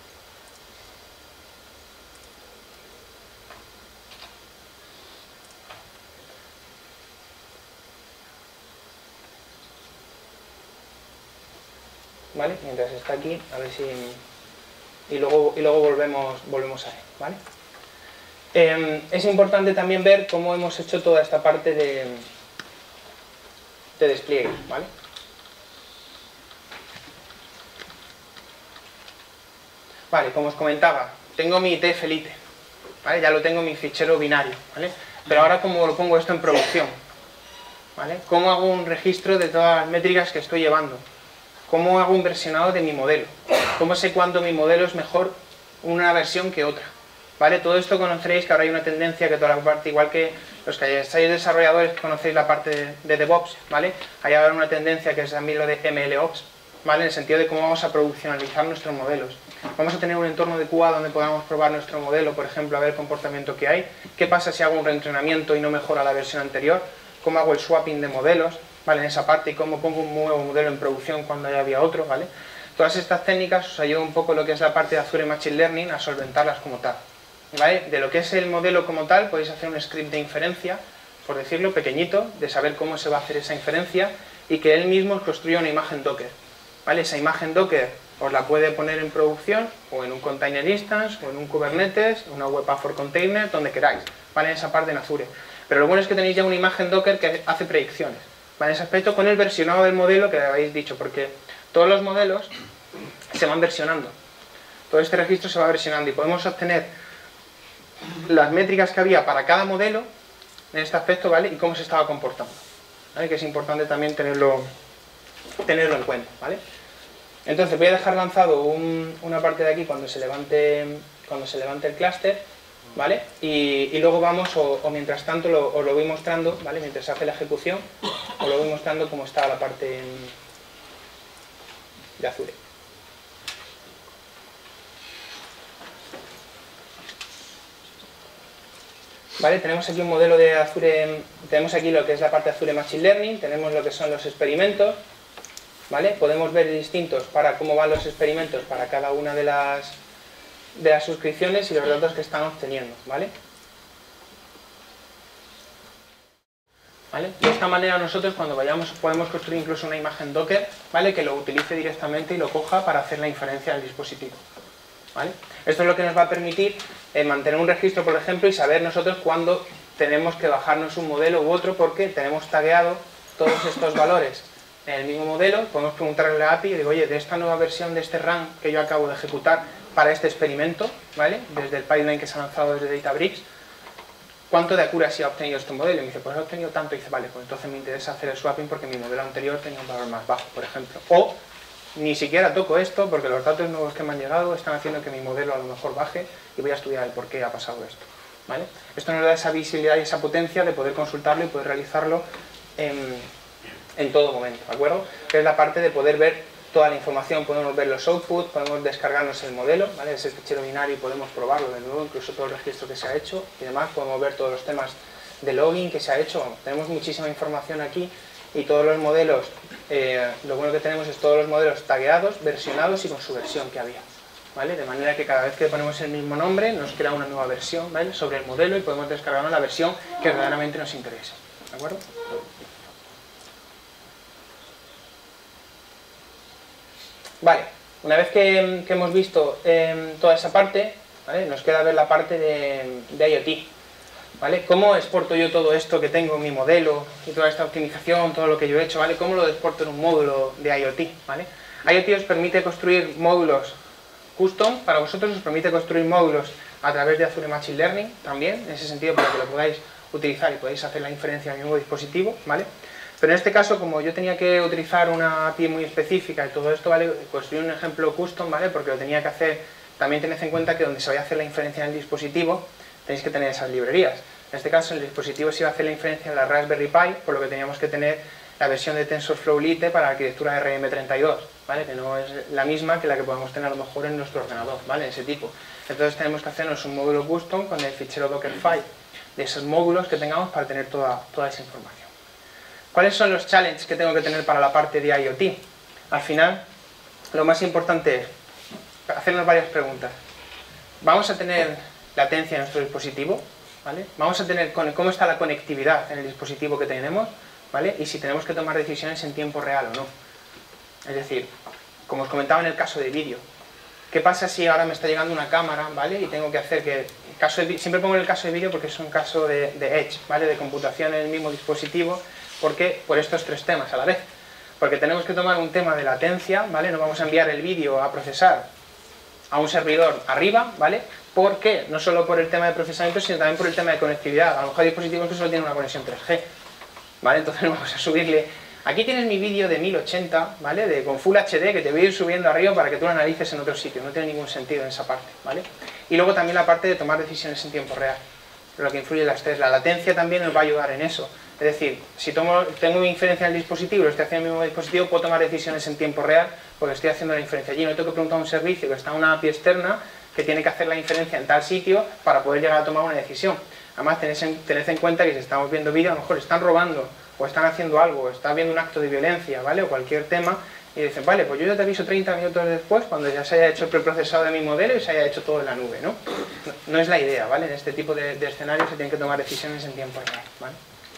¿Vale? Mientras está aquí, a ver si... Y luego volvemos a él, ¿vale? Es importante también ver cómo hemos hecho toda esta parte de despliegue, ¿vale? Vale, como os comentaba, tengo mi TF-Lite, ¿vale? Ya lo tengo en mi fichero binario, ¿vale? Pero ahora, ¿cómo lo pongo esto en producción? ¿Vale? ¿Cómo hago un registro de todas las métricas que estoy llevando? ¿Cómo hago un versionado de mi modelo? ¿Cómo sé cuándo mi modelo es mejor una versión que otra? ¿Vale? Todo esto conoceréis que ahora hay una tendencia que toda la parte, igual que los que estáis desarrolladores conocéis la parte de DevOps, ¿vale? Hay ahora una tendencia que es también lo de MLOps, ¿vale? En el sentido de cómo vamos a produccionalizar nuestros modelos. Vamos a tener un entorno de QA donde podamos probar nuestro modelo, por ejemplo, a ver el comportamiento que hay. ¿Qué pasa si hago un reentrenamiento y no mejora la versión anterior? ¿Cómo hago el swapping de modelos? ¿Vale? En esa parte, y cómo pongo un nuevo modelo en producción cuando ya había otro, ¿vale? Todas estas técnicas os ayudan un poco lo que es la parte de Azure Machine Learning a solventarlas como tal, ¿vale? De lo que es el modelo como tal, podéis hacer un script de inferencia, por decirlo, pequeñito, de saber cómo se va a hacer esa inferencia y que él mismo os construya una imagen Docker, ¿vale? Esa imagen Docker os la puede poner en producción o en un container instance o en un Kubernetes, una web app for container, donde queráis, ¿vale? En esa parte en Azure. Pero lo bueno es que tenéis ya una imagen Docker que hace predicciones, ¿vale? En ese aspecto con el versionado del modelo que habéis dicho, porque todos los modelos se van versionando. Todo este registro se va versionando y podemos obtener las métricas que había para cada modelo en este aspecto, ¿vale? Y cómo se estaba comportando, ¿vale? Que es importante también tenerlo en cuenta, ¿vale? Entonces voy a dejar lanzado una parte de aquí cuando se levante el clúster, ¿vale? Y luego vamos, o mientras tanto os lo voy mostrando, ¿vale? Mientras se hace la ejecución, os lo voy mostrando cómo está la parte de Azure. ¿Vale? Tenemos aquí un modelo de Azure, tenemos aquí lo que es la parte de Azure Machine Learning, tenemos lo que son los experimentos, ¿vale? Podemos ver distintos para cómo van los experimentos para cada una de las suscripciones y los datos que están obteniendo, ¿vale? ¿Vale? De esta manera nosotros cuando vayamos podemos construir incluso una imagen Docker, ¿vale? Que lo utilice directamente y lo coja para hacer la inferencia del dispositivo, ¿vale? Esto es lo que nos va a permitir mantener un registro, por ejemplo, y saber nosotros cuándo tenemos que bajarnos un modelo u otro porque tenemos tagueado todos estos valores en el mismo modelo. Podemos preguntarle a la API y digo, oye, de esta nueva versión de este run que yo acabo de ejecutar para este experimento, ¿vale? Desde el pipeline que se ha lanzado desde Databricks, ¿cuánto de accuracy ha obtenido este modelo? Y me dice, pues ha obtenido tanto. Y dice, vale, pues entonces me interesa hacer el swapping porque mi modelo anterior tenía un valor más bajo, por ejemplo. O ni siquiera toco esto porque los datos nuevos que me han llegado están haciendo que mi modelo a lo mejor baje y voy a estudiar el por qué ha pasado esto, ¿vale? Esto nos da esa visibilidad y esa potencia de poder consultarlo y poder realizarlo en todo momento, ¿de acuerdo? Que es la parte de poder ver toda la información, podemos ver los outputs, podemos descargarnos el modelo, ¿vale? Ese fichero binario y podemos probarlo de nuevo, incluso todo el registro que se ha hecho y demás, podemos ver todos los temas de login que se ha hecho, bueno, tenemos muchísima información aquí y todos los modelos, lo bueno que tenemos es todos los modelos tagueados, versionados y con su versión que había, ¿vale? De manera que cada vez que ponemos el mismo nombre nos crea una nueva versión, ¿vale? Sobre el modelo y podemos descargarnos la versión que verdaderamente nos interese, ¿de acuerdo? Vale, una vez que hemos visto toda esa parte, ¿vale? Nos queda ver la parte de IoT, ¿vale? ¿Cómo exporto yo todo esto que tengo en mi modelo y toda esta optimización, todo lo que yo he hecho, ¿vale? ¿Cómo lo exporto en un módulo de IoT, ¿vale? IoT os permite construir módulos custom, para vosotros os permite construir módulos a través de Azure Machine Learning también, en ese sentido para que lo podáis utilizar y podáis hacer la inferencia en el mismo dispositivo, ¿vale? Pero en este caso, como yo tenía que utilizar una API muy específica y todo esto, ¿vale? Construí un ejemplo custom, ¿vale? Porque lo tenía que hacer, también tened en cuenta que donde se vaya a hacer la inferencia en el dispositivo, tenéis que tener esas librerías. En este caso, el dispositivo se iba a hacer la inferencia en la Raspberry Pi, por lo que teníamos que tener la versión de TensorFlow Lite para la arquitectura RM32, ¿vale? Que no es la misma que la que podemos tener a lo mejor en nuestro ordenador, ¿vale? Ese tipo. Entonces tenemos que hacernos un módulo custom con el fichero Dockerfile de esos módulos que tengamos para tener toda esa información. ¿Cuáles son los challenges que tengo que tener para la parte de IoT? Al final, lo más importante es hacernos varias preguntas. ¿Vamos a tener latencia en nuestro dispositivo? ¿Vale? ¿Vamos a tener cómo está la conectividad en el dispositivo que tenemos? ¿Vale? Y si tenemos que tomar decisiones en tiempo real o no. Es decir, como os comentaba en el caso de vídeo, ¿qué pasa si ahora me está llegando una cámara, ¿vale? Y tengo que hacer que... siempre pongo el caso de vídeo porque es un caso de edge, ¿vale? De computación en el mismo dispositivo. ¿Por qué? Por estos tres temas a la vez. Porque tenemos que tomar un tema de latencia, ¿vale? No vamos a enviar el vídeo a procesar a un servidor arriba, ¿vale? ¿Por qué? No solo por el tema de procesamiento, sino también por el tema de conectividad. A lo mejor hay dispositivos que solo tienen una conexión 3G, ¿vale? Entonces vamos a subirle... Aquí tienes mi vídeo de 1080, ¿vale? Con Full HD, que te voy a ir subiendo arriba para que tú lo analices en otro sitio. No tiene ningún sentido en esa parte, ¿vale? Y luego también la parte de tomar decisiones en tiempo real. Lo que influye en las tres. La latencia también nos va a ayudar en eso. Es decir, si tengo mi inferencia en el dispositivo, lo estoy haciendo en el mismo dispositivo, puedo tomar decisiones en tiempo real porque estoy haciendo la inferencia allí. No tengo que preguntar a un servicio que está en una API externa que tiene que hacer la inferencia en tal sitio para poder llegar a tomar una decisión. Además, tened en cuenta que si estamos viendo vídeo, a lo mejor están robando o están haciendo algo, o está viendo un acto de violencia, ¿vale? O cualquier tema, y dicen, vale, pues yo ya te aviso 30 minutos después, cuando ya se haya hecho el preprocesado de mi modelo y se haya hecho todo en la nube, ¿no? No es la idea, ¿vale? En este tipo de escenarios se tienen que tomar decisiones en tiempo real, ¿vale?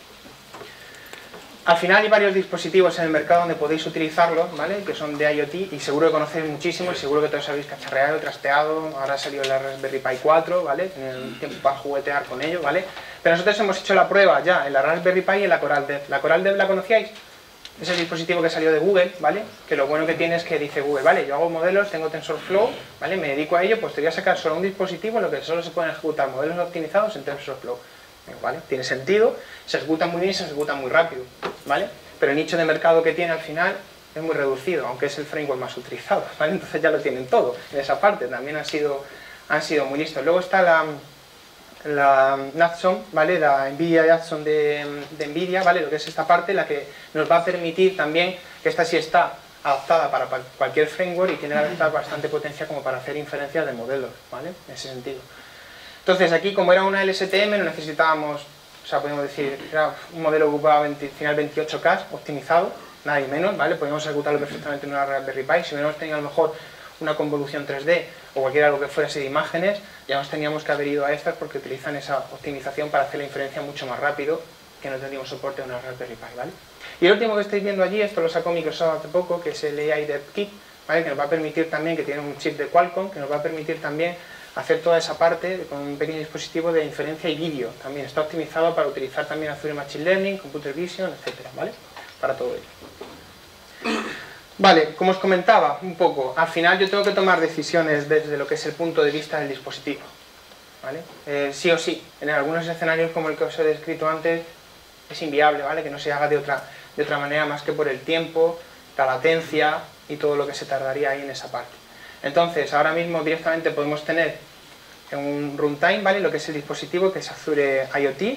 Al final hay varios dispositivos en el mercado donde podéis utilizarlos, ¿vale? Que son de IoT y seguro que conocéis muchísimo y seguro que todos habéis cacharreado, trasteado, ahora ha salido la Raspberry Pi 4, ¿vale? Tenéis tiempo para juguetear con ello, ¿vale? Pero nosotros hemos hecho la prueba ya en la Raspberry Pi y en la Coral Dev. ¿La Coral Dev la conocíais? Es el dispositivo que salió de Google, ¿vale? Que lo bueno que tiene es que dice Google, vale, yo hago modelos, tengo TensorFlow, ¿vale? Me dedico a ello, pues te voy a sacar solo un dispositivo en lo que solo se pueden ejecutar modelos optimizados en TensorFlow. ¿Vale? Tiene sentido, se ejecutan muy bien y se ejecutan muy rápido, ¿vale? Pero el nicho de mercado que tiene al final es muy reducido, aunque es el framework más utilizado, ¿vale? Entonces ya lo tienen todo, en esa parte también han sido muy listos. Luego está la Natson, ¿vale? La NVIDIA Natson de NVIDIA, ¿vale? Lo que es esta parte, la que nos va a permitir también, que esta sí está adaptada para cualquier framework y tiene bastante potencia como para hacer inferencias de modelos, ¿vale? En ese sentido. Entonces aquí, como era una LSTM, no necesitábamos, o sea, podemos decir, era un modelo que ocupaba final 28K optimizado, nada y menos, ¿vale? Podíamos ejecutarlo perfectamente en una Raspberry Pi. Si hubiéramos tenido a lo mejor una convolución 3D o cualquier algo que fuese de imágenes, ya nos teníamos que haber ido a estas porque utilizan esa optimización para hacer la inferencia mucho más rápido, que no tendríamos soporte en una Raspberry Pi, ¿vale? Y el último que estáis viendo allí, esto lo sacó Microsoft hace poco, que es el AI Dev Kit, ¿vale? Que nos va a permitir también, que tiene un chip de Qualcomm, que nos va a permitir también hacer toda esa parte con un pequeño dispositivo de inferencia y vídeo. También está optimizado para utilizar también Azure Machine Learning, Computer Vision, etcétera, ¿vale? Para todo ello. Vale, como os comentaba un poco, al final yo tengo que tomar decisiones desde lo que es el punto de vista del dispositivo, ¿vale? Sí o sí, en algunos escenarios como el que os he descrito antes, es inviable, ¿vale? Que no se haga de otra manera más que por el tiempo, la latencia y todo lo que se tardaría ahí en esa parte. Entonces, ahora mismo directamente podemos tener en un runtime, ¿vale? Lo que es el dispositivo, que es Azure IoT,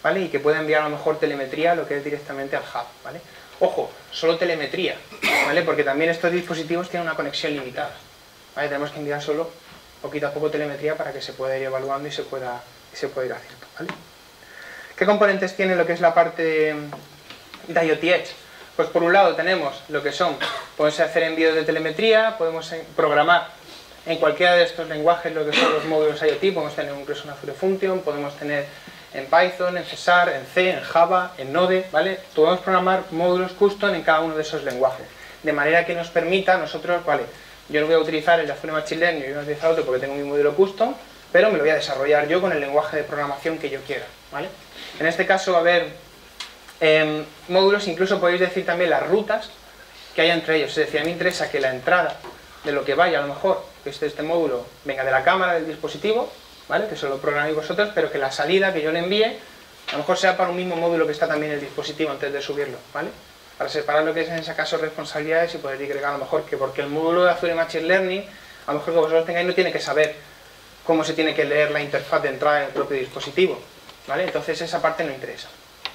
¿vale? Y que pueda enviar a lo mejor telemetría, lo que es directamente al hub, ¿vale? Ojo, solo telemetría, ¿vale? Porque también estos dispositivos tienen una conexión limitada, ¿vale? Tenemos que enviar solo poquito a poco telemetría para que se pueda ir evaluando y se pueda ir haciendo, ¿vale? ¿Qué componentes tiene lo que es la parte de IoT Edge? Pues por un lado tenemos lo que son, podemos hacer envíos de telemetría, podemos programar en cualquiera de estos lenguajes lo que son los módulos IoT, podemos tener incluso una Fury Function, podemos tener en Python, en Cesar, en C, en Java, en Node, ¿vale? Podemos programar módulos custom en cada uno de esos lenguajes, de manera que nos permita a nosotros, ¿vale? Yo no voy a utilizar el de Fury Machine Learning, yo voy a utilizar otro porque tengo mi modelo custom, pero me lo voy a desarrollar yo con el lenguaje de programación que yo quiera, ¿vale? En este caso va a haber módulos, incluso podéis decir también las rutas que hay entre ellos. Es decir, a mí me interesa que la entrada de lo que vaya, a lo mejor, que este módulo venga de la cámara del dispositivo, ¿vale? Que eso lo programéis vosotros, pero que la salida que yo le envíe, a lo mejor sea para un mismo módulo que está también en el dispositivo antes de subirlo, ¿vale? Para separar lo que es en ese caso responsabilidades y poder agregar a lo mejor que porque el módulo de Azure Machine Learning, a lo mejor que vosotros tengáis no tiene que saber cómo se tiene que leer la interfaz de entrada en el propio dispositivo, ¿vale? Entonces esa parte no interesa.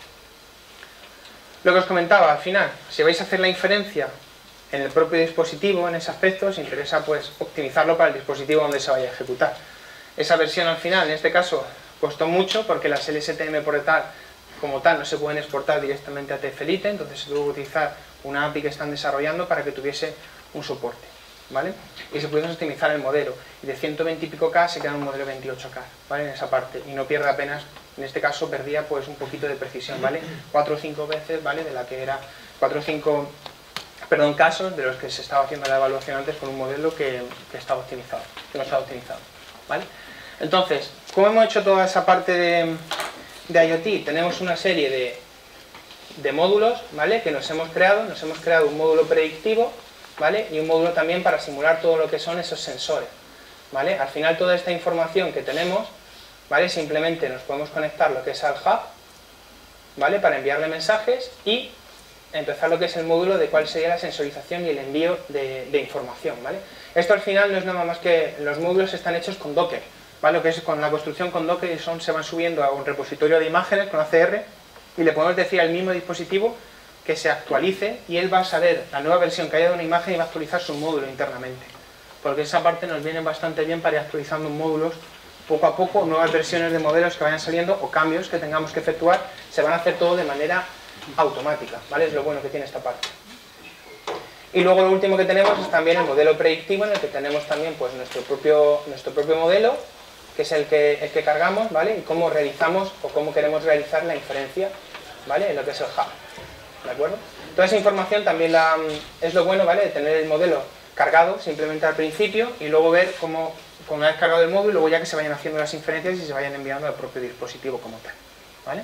Lo que os comentaba, al final, si vais a hacer la inferencia en el propio dispositivo, en ese aspecto, os interesa pues optimizarlo para el dispositivo donde se vaya a ejecutar. Esa versión al final, en este caso, costó mucho porque las LSTM como tal no se pueden exportar directamente a TF-Lite, entonces se tuvo que utilizar una API que están desarrollando para que tuviese un soporte, ¿vale? Y se puede optimizar el modelo, y de 120 y pico K se queda un modelo 28K, ¿vale? En esa parte, y no pierde apenas, en este caso perdía pues un poquito de precisión, ¿vale? 4 o 5 veces, ¿vale? De la que era 4 o 5, perdón, casos de los que se estaba haciendo la evaluación antes con un modelo que estaba optimizado, que no estaba optimizado, ¿vale? Entonces, ¿cómo hemos hecho toda esa parte de IoT? Tenemos una serie de módulos, ¿vale? Que nos hemos creado un módulo predictivo, ¿vale? Y un módulo también para simular todo lo que son esos sensores, ¿vale? Al final toda esta información que tenemos, ¿vale? Simplemente nos podemos conectar lo que es al hub, ¿vale? Para enviarle mensajes y empezar lo que es el módulo de cuál sería la sensorización y el envío de información, ¿vale? Esto al final no es nada más que los módulos están hechos con Docker, ¿vale? Lo que es con la construcción con Docker se van subiendo a un repositorio de imágenes con ACR y le podemos decir al mismo dispositivo que se actualice y él va a saber la nueva versión que haya de una imagen y va a actualizar su módulo internamente. Porque esa parte nos viene bastante bien para ir actualizando módulos poco a poco, nuevas versiones de modelos que vayan saliendo o cambios que tengamos que efectuar, se van a hacer todo de manera automática, ¿vale? Es lo bueno que tiene esta parte. Y luego lo último que tenemos es también el modelo predictivo, en el que tenemos también pues nuestro propio modelo, que es el que cargamos, ¿vale? Y cómo realizamos o cómo queremos realizar la inferencia, ¿vale? En lo que es el hub, ¿de acuerdo? Toda esa información también es lo bueno, ¿vale? De tener el modelo cargado simplemente al principio y luego ver cómo, una vez cargado el módulo, luego ya que se vayan haciendo las inferencias y se vayan enviando al propio dispositivo como tal, ¿vale?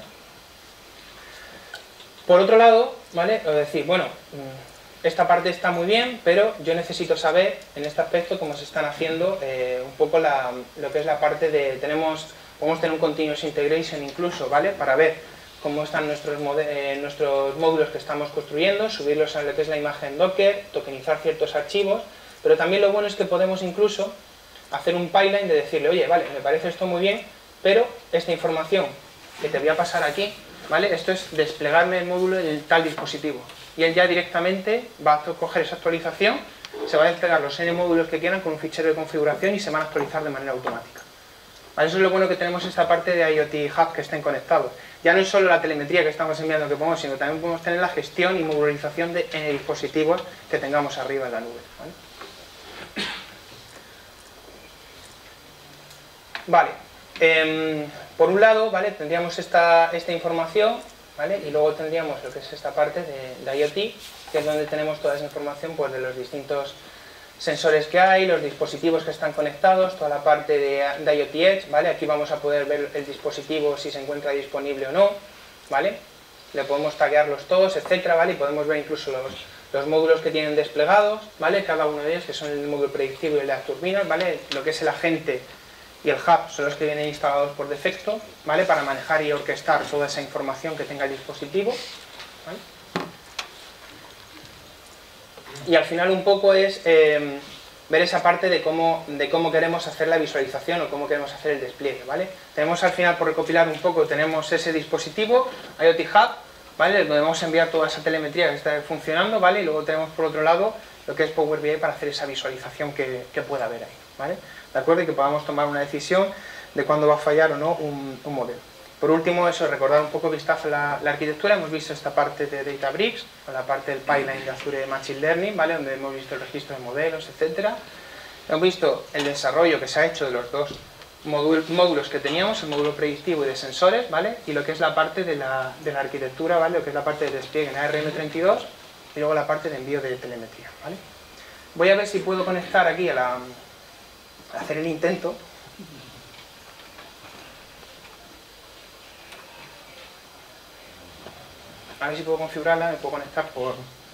Por otro lado, ¿vale? Es decir, bueno, esta parte está muy bien, pero yo necesito saber en este aspecto cómo se están haciendo un poco lo que es la parte de, podemos tener un continuous integration incluso, ¿vale? Para ver cómo están nuestros módulos que estamos construyendo, subirlos a lo que es la imagen Docker, tokenizar ciertos archivos, pero también lo bueno es que podemos incluso hacer un pipeline de decirle, oye, vale, me parece esto muy bien, pero esta información que te voy a pasar aquí, ¿vale? Esto es desplegarme el módulo en tal dispositivo. Y él ya directamente va a coger esa actualización, se va a desplegar los N módulos que quieran con un fichero de configuración y se van a actualizar de manera automática. ¿Vale? Eso es lo bueno que tenemos esta parte de IoT Hub que estén conectados. Ya no es solo la telemetría que estamos enviando que podemos, sino también podemos tener la gestión y modularización de dispositivos que tengamos arriba en la nube, ¿vale? Por un lado, ¿vale? Tendríamos esta información, ¿vale? Y luego tendríamos lo que es esta parte de IoT, que es donde tenemos toda esa información pues, de los distintos sensores que hay, los dispositivos que están conectados, toda la parte de IoT Edge, ¿vale? Aquí vamos a poder ver el dispositivo si se encuentra disponible o no, ¿vale? Le podemos taguearlos todos, etcétera, ¿vale? Y podemos ver incluso los módulos que tienen desplegados, ¿vale? Cada uno de ellos, que son el módulo predictivo y el de las turbinas, ¿vale? Lo que es el agente y el hub son los que vienen instalados por defecto, ¿vale? Para manejar y orquestar toda esa información que tenga el dispositivo, ¿vale? Y al final un poco es ver esa parte de cómo queremos hacer la visualización o cómo queremos hacer el despliegue, ¿vale? Tenemos al final, por recopilar un poco, tenemos ese dispositivo, IoT Hub, ¿vale? Donde vamos a enviar toda esa telemetría que está funcionando, ¿vale? Y luego tenemos por otro lado lo que es Power BI para hacer esa visualización que pueda haber ahí, ¿vale? ¿De acuerdo? Y que podamos tomar una decisión de cuándo va a fallar o no un modelo. Por último, eso, recordar un poco vistazo a la arquitectura. Hemos visto esta parte de Databricks, o la parte del pipeline de Azure Machine Learning, ¿vale? Donde hemos visto el registro de modelos, etcétera. Hemos visto el desarrollo que se ha hecho de los dos módulos que teníamos, el módulo predictivo y de sensores, ¿vale? Y lo que es la parte de la arquitectura, ¿vale? Lo que es la parte de despliegue en ARM32 y luego la parte de envío de telemetría, ¿vale? Voy a ver si puedo conectar aquí a hacer el intento. A ver si puedo configurarla, me puedo conectar por...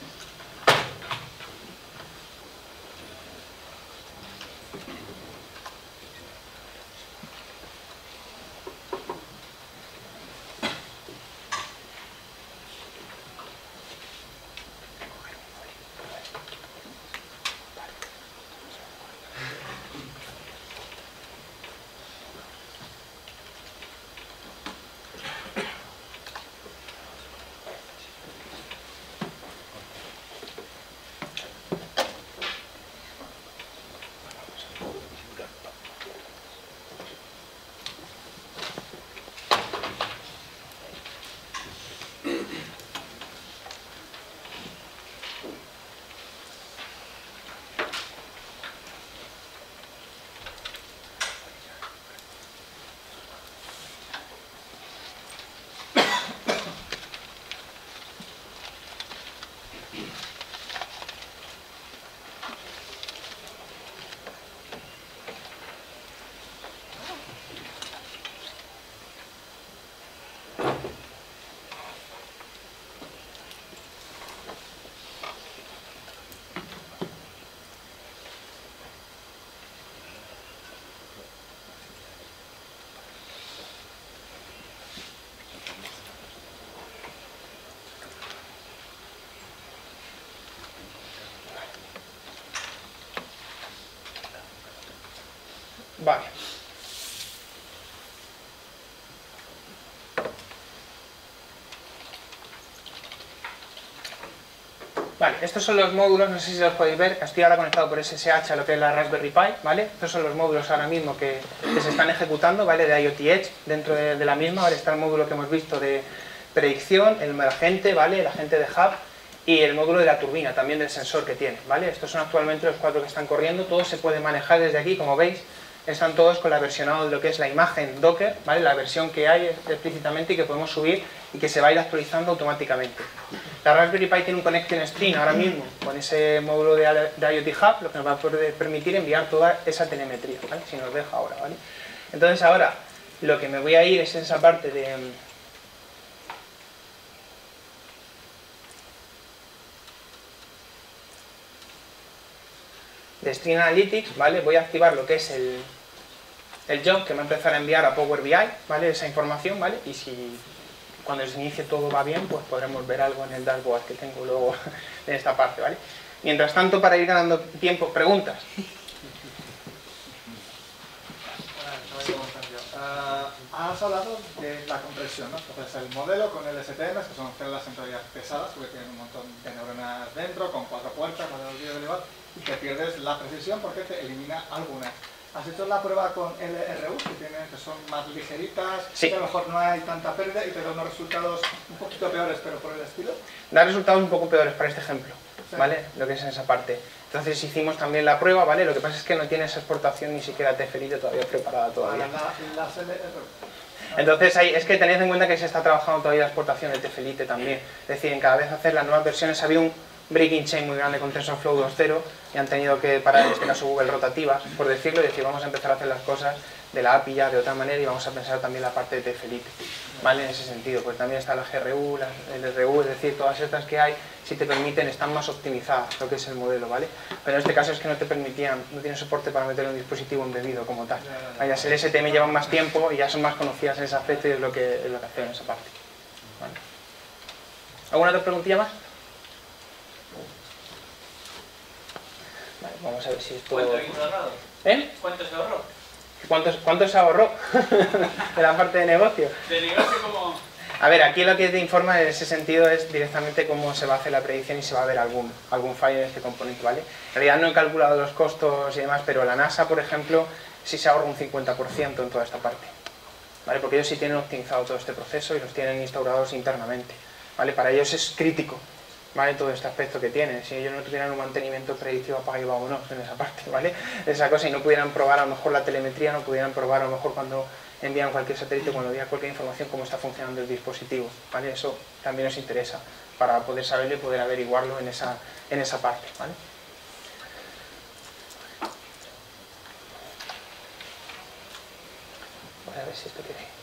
Vale. Vale, estos son los módulos, no sé si los podéis ver, estoy ahora conectado por SSH a lo que es la Raspberry Pi, ¿vale? Estos son los módulos ahora mismo que se están ejecutando, ¿vale? De IoT Edge, dentro de la misma, ahora está el módulo que hemos visto de predicción, el agente, ¿vale? El agente de Hub y el módulo de la turbina, también del sensor que tiene, ¿vale? Estos son actualmente los 4 que están corriendo, todos se pueden manejar desde aquí, como veis, están todos con la versionado de lo que es la imagen Docker, ¿vale? La versión que hay explícitamente y que podemos subir y que se va a ir actualizando automáticamente. La Raspberry Pi tiene un connection string ahora mismo con ese módulo de IoT Hub, lo que nos va a poder permitir enviar toda esa telemetría, ¿vale? Si nos deja ahora, ¿vale? Entonces ahora lo que me voy a ir es esa parte de Stream Analytics, ¿vale? Voy a activar lo que es el job que me va a empezar a enviar a Power BI, ¿vale? Esa información, ¿vale? Y si cuando se inicie todo va bien, pues podremos ver algo en el dashboard que tengo luego en esta parte, ¿vale? Mientras tanto, para ir ganando tiempo, preguntas. Has hablado de la compresión, ¿no? Entonces el modelo con LSTMs, que son células en teoría pesadas, porque tienen un montón de neuronas dentro, con 4 puertas, modelos bioelevados, y que pierdes la precisión porque te elimina algunas. ¿Has hecho la prueba con LRU, que son más ligeritas, sí, que a lo mejor no hay tanta pérdida y te dan unos resultados un poquito peores, pero por el estilo? Da resultados un poco peores para este ejemplo, ¿vale? Lo que es en esa parte. Entonces hicimos también la prueba, ¿vale? Lo que pasa es que no tiene esa exportación ni siquiera TFLite todavía preparada todavía. Las LRU. Entonces es que tened en cuenta que se está trabajando todavía la exportación de TFLite también. Es decir, en cada vez hacer las nuevas versiones ha habido un breaking chain muy grande con TensorFlow 2.0 y han tenido que parar, en este caso Google, rotativas, por decirlo, y decir vamos a empezar a hacer las cosas de la API ya de otra manera y vamos a pensar también la parte de TFLite, ¿vale? En ese sentido, pues también está la GRU, la LRU, es decir, todas estas que hay, si te permiten, están más optimizadas lo que es el modelo, ¿vale? Pero en este caso es que no te permitían, no tienen soporte para meter un dispositivo embebido como tal. Las LSTM llevan más tiempo y ya son más conocidas en ese aspecto y es lo que hacen en esa parte, ¿vale? ¿Alguna otra preguntilla más? Vale, vamos a ver si esto... ¿Cuánto habéis ahorrado? ¿Eh? ¿Cuánto se ahorró? ¿Cuánto se ahorró de la parte de negocio? De negocio como... A ver, aquí lo que te informa en ese sentido es directamente cómo se va a hacer la predicción y si va a haber algún fallo en este componente, ¿vale? En realidad no he calculado los costos y demás, pero la NASA, por ejemplo, sí se ahorra un 50% en toda esta parte, ¿vale? Porque ellos sí tienen optimizado todo este proceso y los tienen instaurados internamente, ¿vale? Para ellos es crítico, ¿vale? Todo este aspecto que tienen. Si ellos no tuvieran un mantenimiento predictivo, apaga y vámonos en esa parte, ¿vale? Esa cosa, y no pudieran probar a lo mejor la telemetría, no pudieran probar a lo mejor cuando envían cualquier satélite, cuando envían cualquier información, cómo está funcionando el dispositivo, ¿vale? Eso también nos interesa para poder saberlo y poder averiguarlo en esa parte, ¿vale? Voy a ver si esto quiere.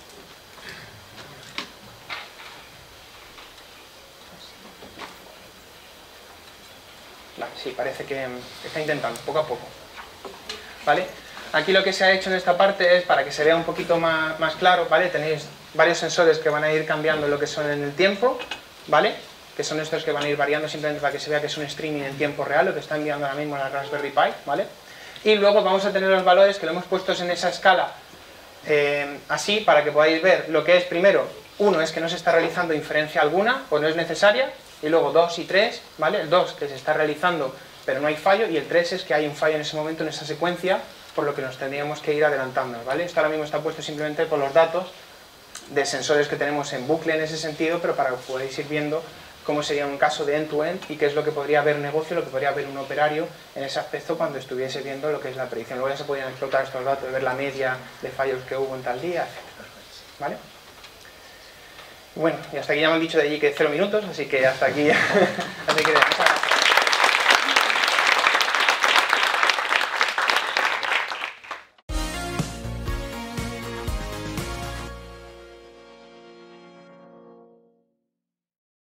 Vale, sí, parece que está intentando, poco a poco, ¿vale? Aquí lo que se ha hecho en esta parte es, para que se vea un poquito más claro, ¿vale? Tenéis varios sensores que van a ir cambiando lo que son en el tiempo, ¿vale? Que son estos que van a ir variando simplemente para que se vea que es un streaming en tiempo real, lo que está enviando ahora mismo la Raspberry Pi, ¿vale? Y luego vamos a tener los valores que lo hemos puesto en esa escala así, para que podáis ver lo que es primero. Uno es que no se está realizando inferencia alguna, pues no es necesaria, y luego 2 y 3, ¿vale? El 2 que se está realizando pero no hay fallo, y el 3 es que hay un fallo en ese momento, en esa secuencia, por lo que nos tendríamos que ir adelantando, ¿vale? Esto ahora mismo está puesto simplemente por los datos de sensores que tenemos en bucle en ese sentido, pero para que podáis ir viendo cómo sería un caso de end-to-end y qué es lo que podría haber negocio, lo que podría haber un operario en ese aspecto cuando estuviese viendo lo que es la predicción. Luego ya se podrían explotar estos datos, ver la media de fallos que hubo en tal día, etc. ¿Vale? Bueno, y hasta aquí ya me han dicho de allí que 0 minutos, así que hasta aquí, así que muchas gracias.